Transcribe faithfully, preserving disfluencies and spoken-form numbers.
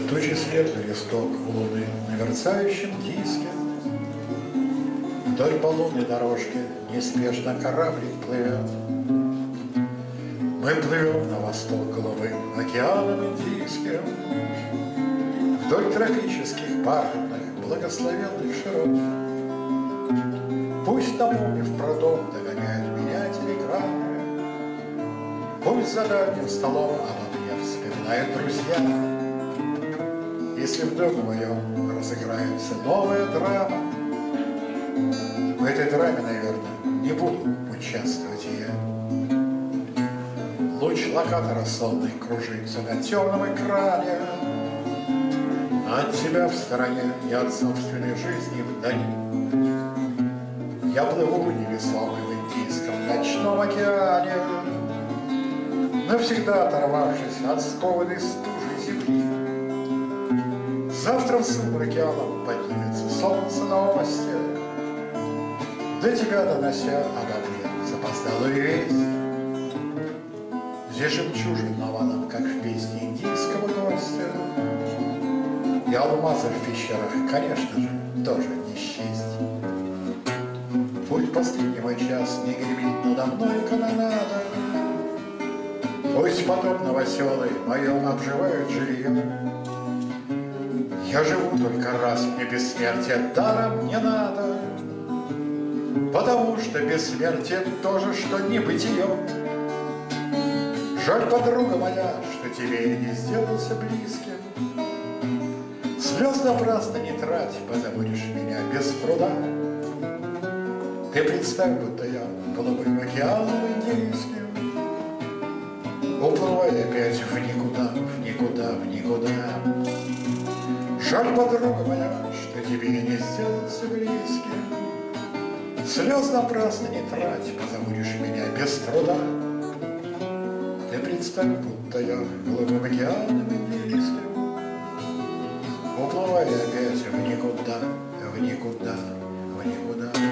Тучи светлый листок у луны на мерцающем диске. Вдоль по лунной дорожке неспешно кораблик плывет. Мы плывем на восток голубым океаном Индийским, вдоль тропических бархатных благословенных широт. Пусть, напомнив про дом, догоняют меня телеграммы, пусть за дальним столом обо мне вспоминают друзья. Если в доме моем разыграется новая драма, в этой драме, наверное, не буду участвовать я. Луч локатора сонный кружится на темном экране, от тебя в стороне и от собственной жизни вдали. Я плыву невесомый в Индийском ночном океане, навсегда оторвавшись от скованной стужей земли. Завтра в сумраке алом поднимется солнце на осте, до тебя донося обо мне запоздалую весть. Здесь жемчужин навалом, как в песне индийского гостя, и алмазы в пещерах, конечно же, тоже не счесть. Путь последнего час не гремит надо мной канонада, пусть потом новоселы моем обживают жилье. Я живу только раз, мне бессмертие даром не надо, потому что бессмертие тоже, что небытие. Жаль, подруга моя, что тебе я не сделался близким. Слез напрасно не трать, позабудешь меня без труда. Ты представь, будто я голубым океаном индийским, уплывая опять в никуда, в никуда, в никуда. Жаль, подруга моя, что тебе я не сделался близким. Слез напрасно не трать, позабудешь меня без труда. Ты представь, будто я голубым океаном индийским, уплывая опять в никуда, в никуда, в никуда.